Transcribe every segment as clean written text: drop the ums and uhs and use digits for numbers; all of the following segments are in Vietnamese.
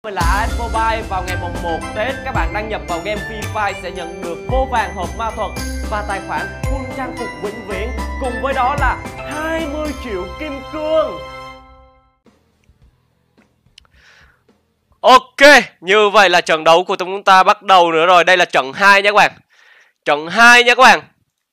Mình là AS Mobile. Vào ngày mùng 1 Tết, các bạn đăng nhập vào game Free Fire sẽ nhận được vô vàn hộp ma thuật và tài khoản full trang phục vĩnh viễn. Cùng với đó là 20 triệu kim cương. Ok, như vậy là trận đấu của chúng ta bắt đầu nữa rồi. Đây là trận 2 nha các bạn. Trận 2 nha các bạn.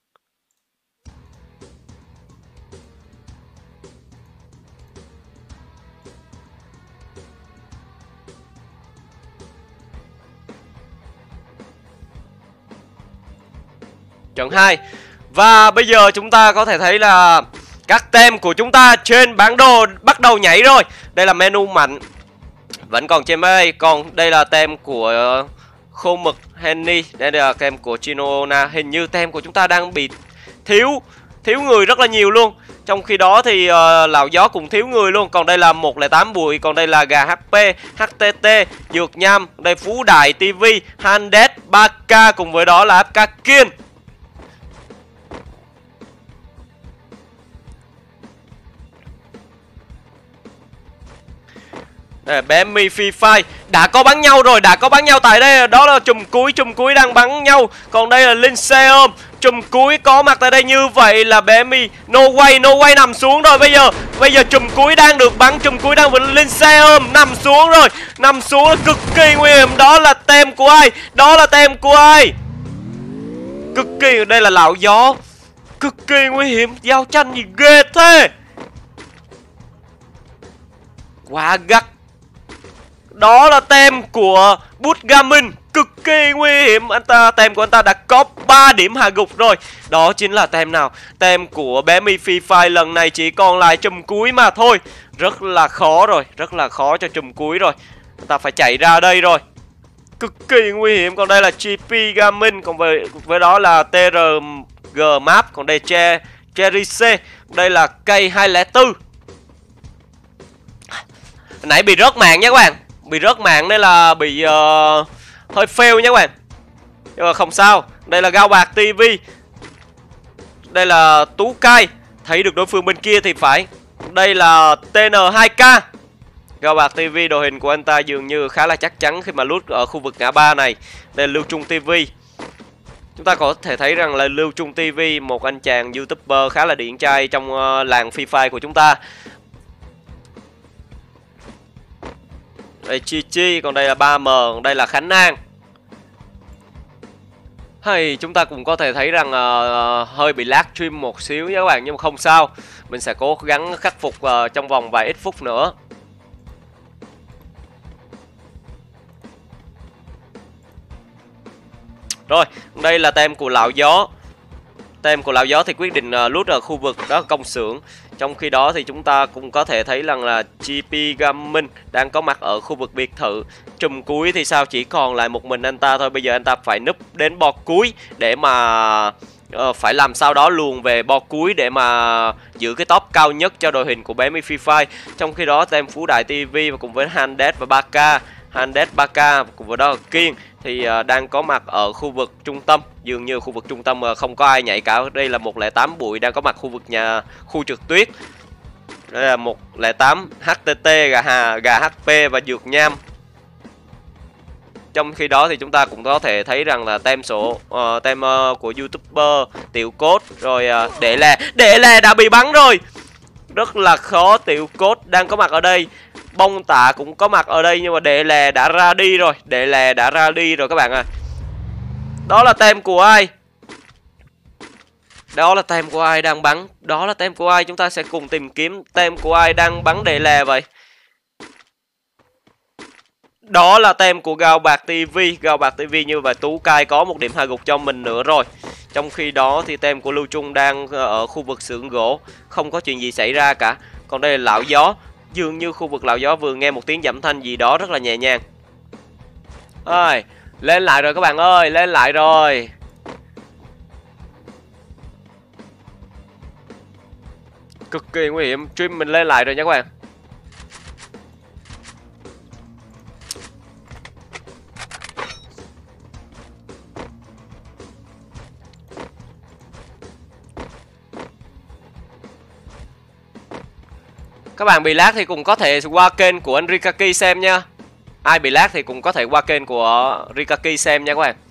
Trận 2. Và bây giờ chúng ta có thể thấy là các tem của chúng ta trên bản đồ bắt đầu nhảy rồi. Đây là menu mạnh, vẫn còn trên đây. Còn đây là tem của khô mực Henny. Đây là tem của Chinona. Hình như tem của chúng ta đang bị thiếu người rất là nhiều luôn. Trong khi đó thì lão gió cũng thiếu người luôn. Còn đây là 108 bụi. Còn đây là gà HP, HTT, dược nham. Đây Phú Đại TV, Handet, 3K. Cùng với đó là FK Kiên. Đây, bé Mi Free Fire đã có bắn nhau rồi, đã có bắn nhau tại đây. Đó là chùm cuối đang bắn nhau. Còn đây là Linh Seom, chùm cuối có mặt tại đây. Như vậy là bé Mi No Way nằm xuống rồi. Bây giờ chùm cuối đang được bắn, chùm cuối đang bị Linh Seom nằm xuống rồi. Nằm xuống là cực kỳ nguy hiểm. Đó là tem của ai? Đó là tem của ai? Cực kỳ, đây là lão gió. Cực kỳ nguy hiểm, giao tranh gì ghê thế. Quá gắt. Đó là tem của Butgamin, cực kỳ nguy hiểm. Tem của anh ta đã có 3 điểm hạ gục rồi. Đó chính là tem nào? Tem của bé Mi Free Fire lần này chỉ còn lại chùm cuối mà thôi. Rất là khó rồi, rất là khó cho chùm cuối rồi. Anh ta phải chạy ra đây rồi. Cực kỳ nguy hiểm. Còn đây là GP Gaming. Còn với đó là TRG Map. Còn đây Cherry C. Đây là K204. Nãy bị rớt mạng nha các bạn. Bị rớt mạng nên là bị hơi fail nha các bạn. Nhưng mà không sao. Đây là Gao Bạc TV. Đây là Tú Cai. Thấy được đối phương bên kia thì phải. Đây là TN2K. Gao Bạc TV, đội hình của anh ta dường như khá là chắc chắn khi mà lút ở khu vực ngã ba này. Đây là Lưu Trung TV. Chúng ta có thể thấy rằng là Lưu Trung TV, một anh chàng YouTuber khá là điển trai trong làng Free Fire của chúng ta. Đây Chi, còn đây là 3M, còn đây là Khánh An. Hay chúng ta cũng có thể thấy rằng hơi bị lag stream một xíu nha các bạn, nhưng mà không sao. Mình sẽ cố gắng khắc phục trong vòng vài ít phút nữa. Rồi, đây là tem của lão gió. Tem của lão gió thì quyết định lút ở khu vực đó công xưởng. Trong khi đó thì chúng ta cũng có thể thấy rằng là GP Gaming đang có mặt ở khu vực biệt thự. Chùm cuối thì sao, chỉ còn lại một mình anh ta thôi. Bây giờ anh ta phải núp đến bo cuối để mà phải làm sao đó luồn về bo cuối để mà giữ cái top cao nhất cho đội hình của bé Mi Free Fire. Trong khi đó tem Phú Đại TV và cùng với Handet và 3K, Handet 3K cùng với đó là Kiên thì đang có mặt ở khu vực trung tâm. Dường như khu vực trung tâm không có ai nhảy cả. Đây là 108 bụi đang có mặt khu vực khu trượt tuyết. Đây là 108 HTT, gà HP và dược nham. Trong khi đó thì chúng ta cũng có thể thấy rằng là tem của YouTuber Tiểu Cốt rồi Đệ Lè đã bị bắn rồi. Rất là khó. Tiểu Cốt đang có mặt ở đây. Bông Tạ cũng có mặt ở đây nhưng mà Đệ Lè đã ra đi rồi. Đệ Lè đã ra đi rồi các bạn ơi. Đó là tem của ai? Đó là tem của ai đang bắn? Đó là tem của ai? Chúng ta sẽ cùng tìm kiếm tem của ai đang bắn Đệ Lè vậy. Đó là tem của Gao Bạc TV. Gao Bạc TV như vậy Tú Cai có một điểm hạ gục cho mình nữa rồi. Trong khi đó thì tem của Lưu Trung đang ở khu vực xưởng gỗ. Không có chuyện gì xảy ra cả. Còn đây là lão gió. Dường như khu vực lão gió vừa nghe một tiếng giảm thanh gì đó rất là nhẹ nhàng. Ơi, lên lại rồi các bạn ơi, lên lại rồi. Cực kỳ nguy hiểm, stream mình lên lại rồi nha các bạn. Các bạn bị lag thì cũng có thể qua kênh của anh Rikaki xem nha. Ai bị lag thì cũng có thể qua kênh của Rikaki xem nha các bạn.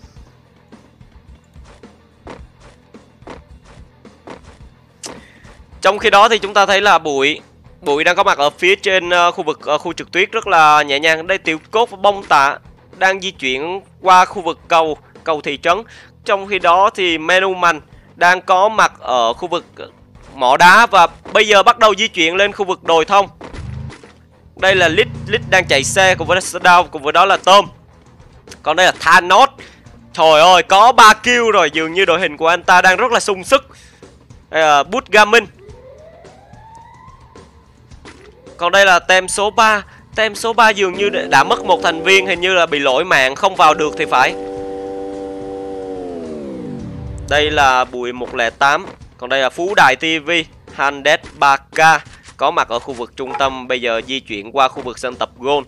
Trong khi đó thì chúng ta thấy là Bụi đang có mặt ở phía trên khu vực khu trượt tuyết rất là nhẹ nhàng. Đây Tiểu Cốt và Bông Tạ đang di chuyển qua khu vực cầu thị trấn. Trong khi đó thì Menuman đang có mặt ở khu vực mỏ đá và bây giờ bắt đầu di chuyển lên khu vực đồi thông. Đây là Lit đang chạy xe cùng với Shutdown, cùng với đó là Tôm. Còn đây là Thanos. Trời ơi, có 3 kill rồi, dường như đội hình của anh ta đang rất là sung sức. Đây là Butgamin. Còn đây là tem số 3. Tem số 3 dường như đã mất một thành viên, hình như là bị lỗi mạng không vào được thì phải. Đây là Bụi 108. Còn đây là Phú Đài TV, Handet 3K có mặt ở khu vực trung tâm, bây giờ di chuyển qua khu vực sân tập Gold.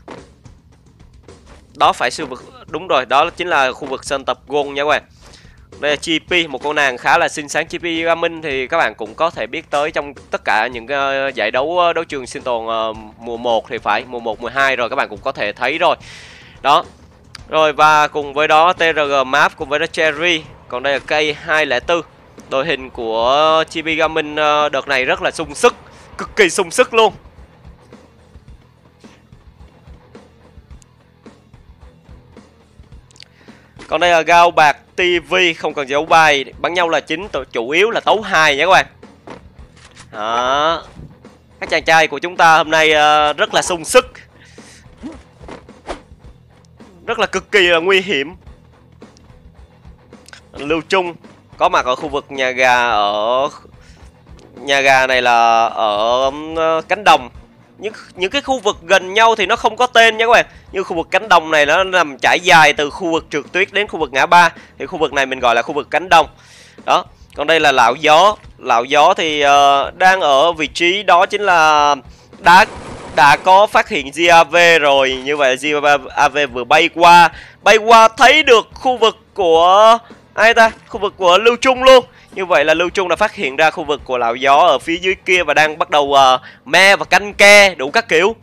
Đó phải khu vực, đúng rồi, đó chính là khu vực sân tập Gold nha các bạn. Đây là GP, một con nàng khá là xinh xắn. GP Gaming thì các bạn cũng có thể biết tới trong tất cả những giải đấu trường sinh tồn mùa 1 thì phải, mùa 1, mùa 2 rồi các bạn cũng có thể thấy rồi. Đó. Rồi và cùng với đó TRG Map cùng với đó Cherry. Còn đây là cây 204. Đội hình của GP Gaming đợt này rất là sung sức, cực kỳ sung sức luôn. Còn đây là Gao Bạc TV, không cần dấu bài, bắn nhau là chính, chủ yếu là tấu 2 nha các bạn. Đó. Các chàng trai của chúng ta hôm nay rất là sung sức, rất là cực kỳ là nguy hiểm. Lưu Trung có mặt ở khu vực nhà gà, ở nhà gà này là ở cánh đồng. Những cái khu vực gần nhau thì nó không có tên nha các bạn. Như khu vực cánh đồng này nó nằm trải dài từ khu vực trượt tuyết đến khu vực ngã ba, thì khu vực này mình gọi là khu vực cánh đồng. Đó. Còn đây là Lão Gió. Lão Gió thì đang ở vị trí đó chính là đã có phát hiện GAV rồi. Như vậy GAV vừa bay qua thấy được khu vực của ai ta? Khu vực của Lưu Trung luôn. Như vậy là Lưu Trung đã phát hiện ra khu vực của Lão Gió ở phía dưới kia và đang bắt đầu me và canh ke đủ các kiểu.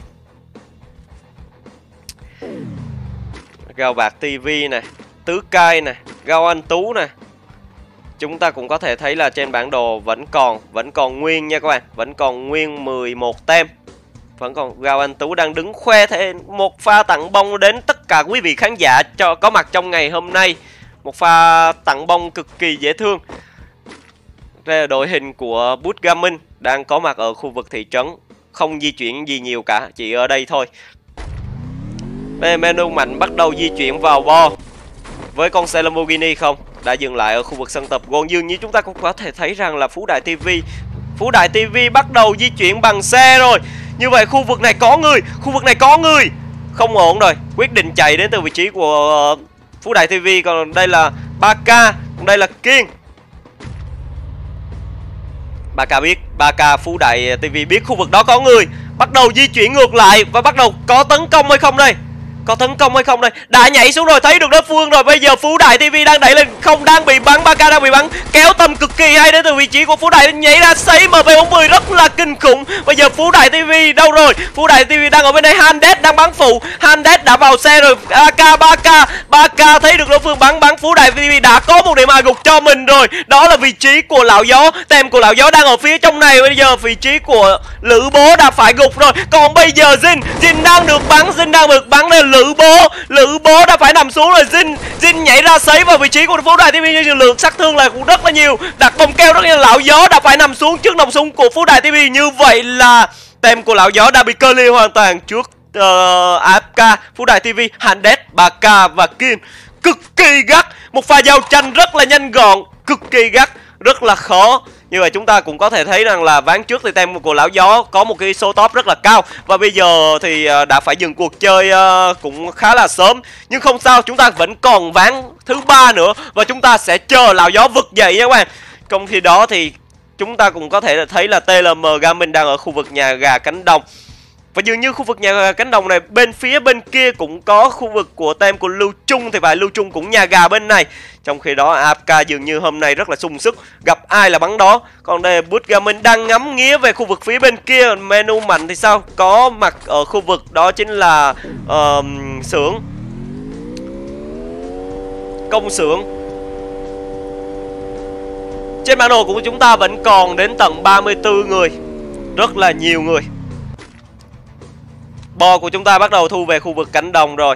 Gao Bạc TV này, Tứ Cai này, Gao Anh Tú này. Chúng ta cũng có thể thấy là trên bản đồ vẫn còn nguyên nha các bạn, vẫn còn nguyên 11 tem. Vẫn còn Gao Anh Tú đang đứng khoe thêm một pha tặng bông đến tất cả quý vị khán giả có mặt trong ngày hôm nay. Một pha tặng bông cực kỳ dễ thương. Đây là đội hình của Butgamin đang có mặt ở khu vực thị trấn, không di chuyển gì nhiều cả, chỉ ở đây thôi. Đây menu mạnh bắt đầu di chuyển vào bo với con xe Lamborghini không, đã dừng lại ở khu vực sân tập Gold. Dường như chúng ta cũng có thể thấy rằng là Phú Đại TV bắt đầu di chuyển bằng xe rồi. Như vậy khu vực này có người, không ổn rồi, quyết định chạy đến từ vị trí của Phú Đại TV. Còn đây là 3K, còn đây là Kiên. 3K Phú Đại TV biết khu vực đó có người, bắt đầu di chuyển ngược lại và bắt đầu có tấn công hay không đây? Đã nhảy xuống rồi, thấy được đối phương rồi. Bây giờ Phú Đại TV đang đẩy lên, không đang bị bắn, 3K đang bị bắn, kéo tầm cực kỳ hay đến từ vị trí của Phú Đại, nhảy ra sấy MP40 rất là kinh khủng. Bây giờ Phú Đại TV đâu rồi? Phú Đại TV đang ở bên đây, Handet đang bắn phụ, Handet đã vào xe rồi. 3K thấy được đối phương bắn, Phú Đại TV đã có một điểm hạ gục cho mình rồi. Đó là vị trí của Lão Gió, tem của Lão Gió đang ở phía trong này. Bây giờ vị trí của Lữ Bố đã phải gục rồi. Còn bây giờ Jin đang được bắn, đây là Lữ Bố đã phải nằm xuống rồi. Jin nhảy ra sấy vào vị trí của Phú Đại TV, nhưng lượng sát thương là cũng rất là nhiều, đặt bom keo rất là. Lão Gió đã phải nằm xuống trước nòng súng của Phú Đại TV. Như vậy là tem của Lão Gió đã bị cơ ly hoàn toàn trước AFK, Phú Đại TV, Handet, 3K và Kiên. Cực kỳ gắt, một pha giao tranh rất là nhanh gọn, cực kỳ gắt, rất là khó. Như vậy chúng ta cũng có thể thấy rằng là ván trước thì tem của Lão Gió có một cái số top rất là cao, và bây giờ thì đã phải dừng cuộc chơi cũng khá là sớm. Nhưng không sao, chúng ta vẫn còn ván thứ 3 nữa và chúng ta sẽ chờ Lão Gió vực dậy nha các bạn. Trong khi đó thì chúng ta cũng có thể thấy là TLM Gaming đang ở khu vực nhà gà cánh đồng. Và dường như khu vực nhà gà cánh đồng này bên phía bên kia cũng có khu vực của team của Lưu Trung, thì phải Lưu Trung cũng nhà gà bên này. Trong khi đó AFK dường như hôm nay rất là sung sức, gặp ai là bắn đó. Còn đây Bút Gaming đang ngắm nghía về khu vực phía bên kia. Menu Mạnh thì sao? Có mặt ở khu vực đó chính là xưởng, công xưởng. Trên bản đồ của chúng ta vẫn còn đến tận 34 người, rất là nhiều người. Bo của chúng ta bắt đầu thu về khu vực cánh đồng rồi.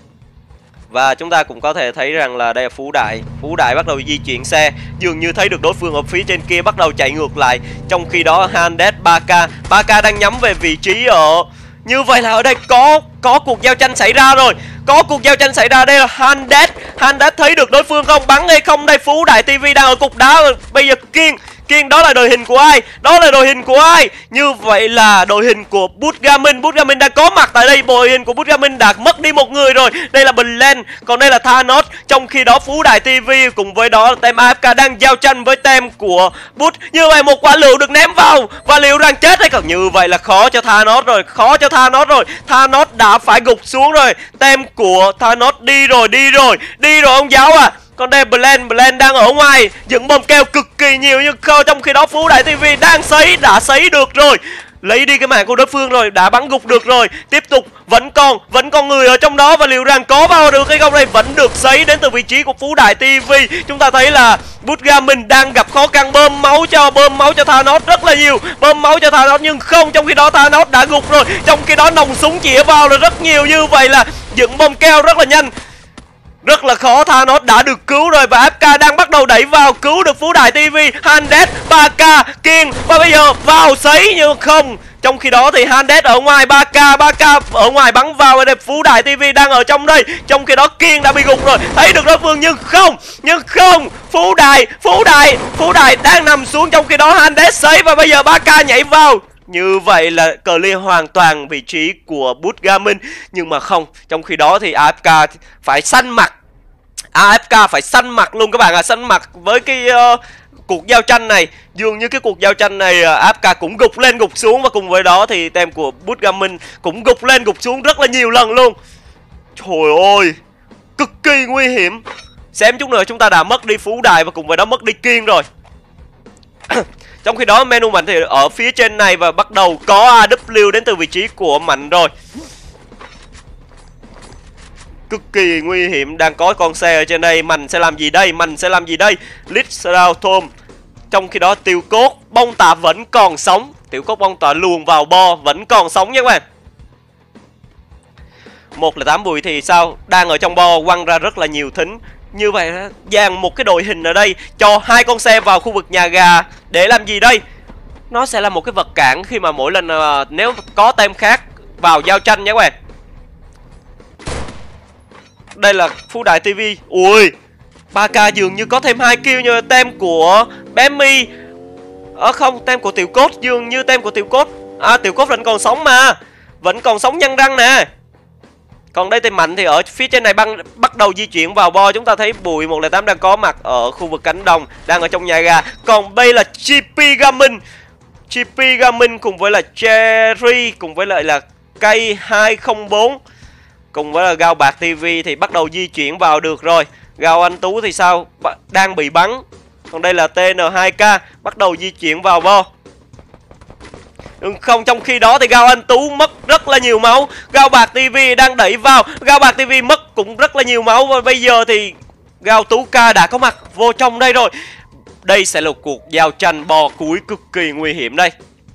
Và chúng ta cũng có thể thấy rằng là đây là Phú Đại. Phú Đại bắt đầu di chuyển xe, dường như thấy được đối phương ở phía trên kia bắt đầu chạy ngược lại. Trong khi đó Handes 3K 3K đang nhắm về vị trí ở... Như vậy là ở đây có cuộc giao tranh xảy ra rồi. Có cuộc giao tranh xảy ra. Đây là Handes. Handes thấy được đối phương không? Bắn hay không? Đây Phú Đại TV đang ở cục đá. Bây giờ Kiên đó là đội hình của ai? Đó là đội hình của ai? Như vậy là đội hình của Bút Gaming. Bút Gaming đang có mặt tại đây. Đội hình của Bút Gaming đã mất đi một người rồi. Đây là Blend, còn đây là Thanos. Trong khi đó Phú Đại TV cùng với đó team AFK đang giao tranh với team của Bút. Như vậy một quả lựu được ném vào, và liệu rằng chết hay không? Như vậy là khó cho Thanos rồi. Khó cho Thanos rồi. Thanos đã phải gục xuống rồi. Team của Thanos đi rồi ông giáo à. Còn đây Blend đang ở ngoài dựng bom keo cực kỳ nhiều, nhưng trong khi đó Phú Đại TV đang đã sấy được rồi, lấy đi cái mạng của đối phương rồi, đã bắn gục được rồi. Tiếp tục vẫn còn người ở trong đó, và liệu rằng có vào được hay không? Đây vẫn được sấy đến từ vị trí của Phú Đại TV. Chúng ta thấy là Bút Gaming đang gặp khó khăn, bơm máu cho Thanos rất là nhiều, bơm máu cho Thanos nhưng không. Trong khi đó Thanos đã gục rồi, trong khi đó nòng súng chĩa vào là rất nhiều. Như vậy là dựng bom keo rất là nhanh, rất là khó. Thanos đã được cứu rồi, và AFK đang bắt đầu đẩy vào cứu được Phú Đại TV. Handes 3K Kiên, và bây giờ vào sấy nhưng không. Trong khi đó thì Handes ở ngoài, 3K ở ngoài bắn vào, và đây Phú Đại TV đang ở trong đây. Trong khi đó Kiên đã bị gục rồi, thấy được đối phương nhưng không. Phú Đại đang nằm xuống, trong khi đó Handes sấy, và bây giờ 3K nhảy vào. Như vậy là clear hoàn toàn vị trí của Bút Gaming. Nhưng mà không, trong khi đó thì AFK phải xanh mặt. AFK phải xanh mặt luôn các bạn ạ. Xanh mặt với cái cuộc giao tranh này. Dường như cái cuộc giao tranh này AFK cũng gục lên gục xuống, và cùng với đó thì team của Bút Gaming cũng gục lên gục xuống rất là nhiều lần luôn. Trời ơi, cực kỳ nguy hiểm. Xem chút nữa chúng ta đã mất đi Phú Đại, và cùng với đó mất đi Kiên rồi. Trong khi đó menu Mạnh thì ở phía trên này, và bắt đầu có AW đến từ vị trí của Mạnh rồi. Cực kỳ nguy hiểm, đang có con xe ở trên đây. Mạnh sẽ làm gì đây? Litsrao Thôm. Trong khi đó Tiêu Cốt Bông Tạ vẫn còn sống. Tiểu Cốt Bông Tạ luồn vào bo vẫn còn sống nha các bạn. 108 Bùi thì sao? Đang ở trong bo quăng ra rất là nhiều thính. Như vậy dàn một cái đội hình ở đây, cho hai con xe vào khu vực nhà gà để làm gì đây? Nó sẽ là một cái vật cản khi mà mỗi lần nếu có team khác vào giao tranh nhé các bạn. Đây là Phú Đại TV. Ui, 3K dường như có thêm 2 kill, như team của Bemmy. Không, team của Tiểu Cốt, dường như team của Tiểu Cốt. Tiểu Cốt vẫn còn sống mà, vẫn còn sống nhăn răng nè. Còn đây team Mạnh thì ở phía trên này bắt đầu di chuyển vào bo. Chúng ta thấy Bùi 108 đang có mặt ở khu vực cánh đồng, đang ở trong nhà gà. Còn đây là GP Gaming cùng với là Cherry, cùng với lại là cây 204, cùng với là Gao Bạc TV thì bắt đầu di chuyển vào được rồi. Gao Anh Tú thì sao? Đang bị bắn. Còn đây là TN2K bắt đầu di chuyển vào bo. Không, trong khi đó thì Gao Anh Tú mất rất là nhiều máu. Gao Bạc TV đang đẩy vào, Gao Bạc TV mất cũng rất là nhiều máu. Và bây giờ thì Gao Tú K đã có mặt vô trong đây rồi. Đây sẽ là cuộc giao tranh bò cuối cực kỳ nguy hiểm đây.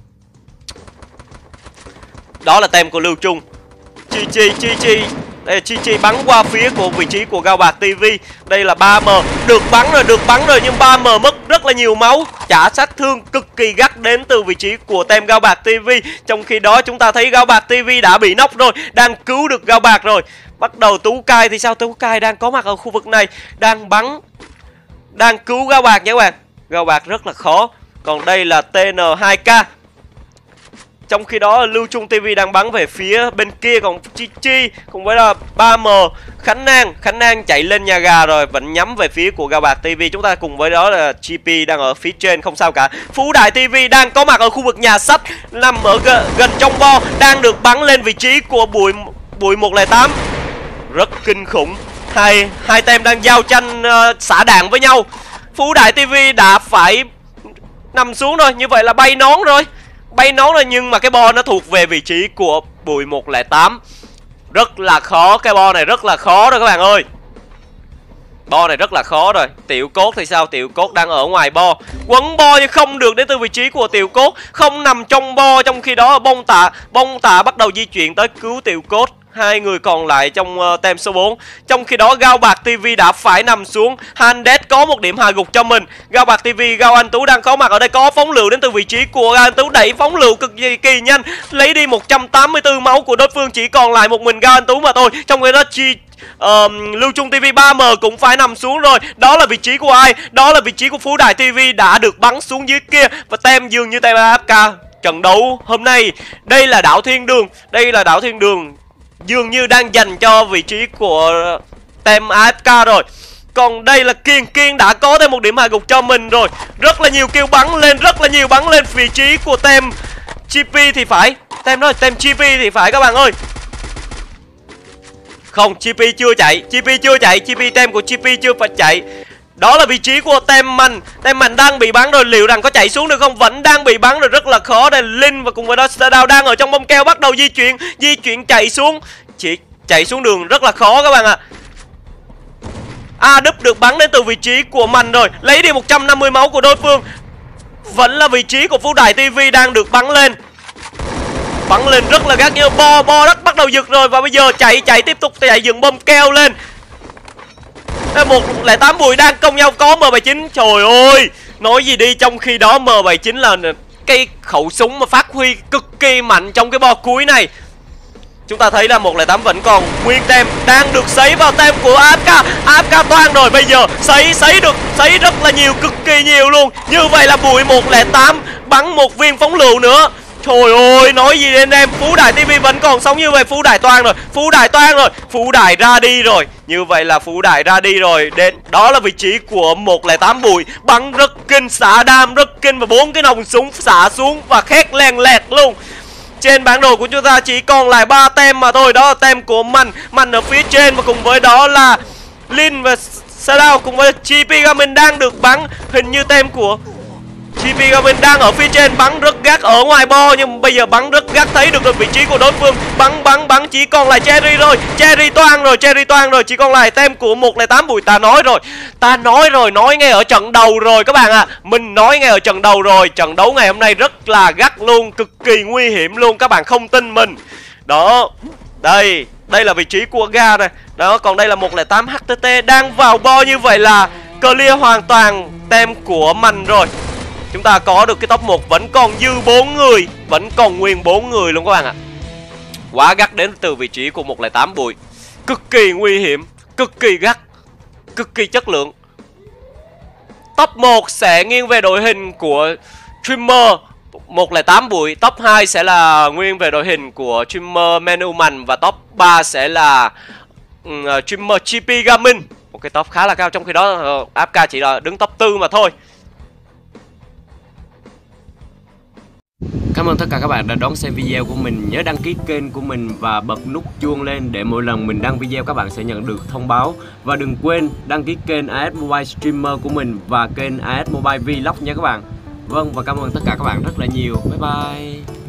Đó là team của Lưu Trung. Chi đây là Chi bắn qua phía của vị trí của Gao Bạc TV. Đây là 3M, được bắn rồi nhưng 3M mất rất là nhiều máu, trả sát thương cực kỳ gắt đến từ vị trí của team Gao Bạc TV. Trong khi đó chúng ta thấy Gao Bạc TV đã bị knock rồi, đang cứu được Gao Bạc rồi. Bắt đầu Tú Cai thì sao? Tú Cai đang có mặt ở khu vực này, đang bắn, đang cứu Gao Bạc nha các bạn. Gao Bạc rất là khó. Còn đây là TN2K. Trong khi đó Lưu Trung TV đang bắn về phía bên kia, còn Chi cùng với là 3M, Khánh An chạy lên nhà gà rồi, vẫn nhắm về phía của Gao Bạc TV. Chúng ta cùng với đó là GP đang ở phía trên, không sao cả. Phú Đại TV đang có mặt ở khu vực nhà sách, nằm ở gần trong bo, đang được bắn lên vị trí của Bụi 108. Rất kinh khủng. Hai tem đang giao tranh xả đạn với nhau. Phú Đại TV đã phải nằm xuống rồi, như vậy là bay nón rồi, nhưng mà cái bo nó thuộc về vị trí của Bụi 108. Rất là khó, cái bo này rất là khó rồi các bạn ơi. Bo này rất là khó rồi. Tiểu Cốt thì sao? Tiểu Cốt đang ở ngoài bo, quấn bo nhưng không được đến từ vị trí của Tiểu Cốt, không nằm trong bo. Trong khi đó Bông Tạ bắt đầu di chuyển tới cứu Tiểu Cốt, hai người còn lại trong tem số 4. Trong khi đó Gao Bạc TV đã phải nằm xuống. Handes có một điểm hạ gục cho mình. Gao Bạc TV, Gao Anh Tú đang có mặt ở đây, có phóng lựu đến từ vị trí của Gao Anh Tú, đẩy phóng lựu cực kỳ nhanh, lấy đi 184 máu của đối phương, chỉ còn lại một mình Gao Anh Tú mà thôi. Trong khi đó Lưu Trung TV 3M cũng phải nằm xuống rồi. Đó là vị trí của ai? Đó là vị trí của Phú Đại TV đã được bắn xuống dưới kia. Và tem dường như tem AFK. Trận đấu hôm nay, đây là đảo Thiên Đường, dường như đang dành cho vị trí của tem AFK rồi. Còn đây là Kiên đã có thêm một điểm hạ gục cho mình rồi. Rất là nhiều kill bắn lên, vị trí của tem GP thì phải. Tem GP thì phải các bạn ơi. Không, GP chưa chạy, GP tem của GP chưa phải chạy. Đó là vị trí của tem Mạnh đang bị bắn rồi, liệu rằng có chạy xuống được không? Vẫn đang bị bắn rồi, rất là khó. Đây Linh và cùng với đó Stardown đang ở trong bông keo, bắt đầu di chuyển chạy xuống. Chỉ chạy xuống đường rất là khó các bạn ạ. Đúp được bắn đến từ vị trí của Mạnh rồi, lấy đi 150 máu của đối phương. Vẫn là vị trí của Phú Đại TV đang được bắn lên rất là gắt, như bo đất bắt đầu giật rồi. Và bây giờ tiếp tục chạy dựng bom keo lên. 108 Bụi đang công nhau, có M79. Trời ơi, nói gì đi, trong khi đó M79 là cái khẩu súng mà phát huy cực kỳ mạnh trong cái bo cuối này. Chúng ta thấy là 108 vẫn còn nguyên tem, đang được sấy vào tem của AFK toang rồi. Bây giờ sấy rất là nhiều, cực kỳ nhiều luôn. Như vậy là Bụi 108 bắn một viên phóng lựu nữa. Trời ơi, nói gì anh em, Phú Đại TV vẫn còn sống. Như vậy Phú Đại toang rồi, Phú Đại ra đi rồi. Như vậy là Phú Đại ra đi rồi. Đó là vị trí của 108 Bụi, bắn rất kinh, xả đam rất kinh, và 4 cái nòng súng xả xuống và khét len lẹt luôn. Trên bản đồ của chúng ta chỉ còn lại 3 tem mà thôi. Đó là tem của Mạnh ở phía trên, và cùng với đó là Linh và Stardown cùng với GP Gaming đang được bắn. Hình như tem của GP Gaming đang ở phía trên, bắn rất gắt ở ngoài bo, nhưng bây giờ bắn rất gắt, thấy được vị trí của đối phương. Bắn chỉ còn lại Cherry rồi, Cherry toang rồi, chỉ còn lại tem của 108 Bụi. Ta nói rồi, nói ngay ở trận đầu rồi các bạn ạ. Mình nói ngay ở trận đầu rồi, trận đấu ngày hôm nay rất là gắt luôn, cực kỳ nguy hiểm luôn, các bạn không tin mình. Đó, đây là vị trí của Ga này. Đó, còn đây là 108 HTT đang vào bo. Như vậy là clear hoàn toàn tem của Mạnh rồi. Chúng ta có được cái top 1, vẫn còn dư 4 người, vẫn còn nguyên 4 người luôn các bạn ạ. Quá gắt đến từ vị trí của 108 Bụi. Cực kỳ nguy hiểm, cực kỳ gắt, cực kỳ chất lượng. Top 1 sẽ nghiêng về đội hình của streamer 108 Bụi, top 2 sẽ là nguyên về đội hình của streamer Menu Mạnh, và top 3 sẽ là streamer GP Gaming. Một cái top khá là cao, trong khi đó AFK chỉ là đứng top 4 mà thôi. Cảm ơn tất cả các bạn đã đón xem video của mình. Nhớ đăng ký kênh của mình và bật nút chuông lên để mỗi lần mình đăng video các bạn sẽ nhận được thông báo. Và đừng quên đăng ký kênh AS Mobile Streamer của mình và kênh AS Mobile Vlog nha các bạn. Vâng, và cảm ơn tất cả các bạn rất là nhiều. Bye bye.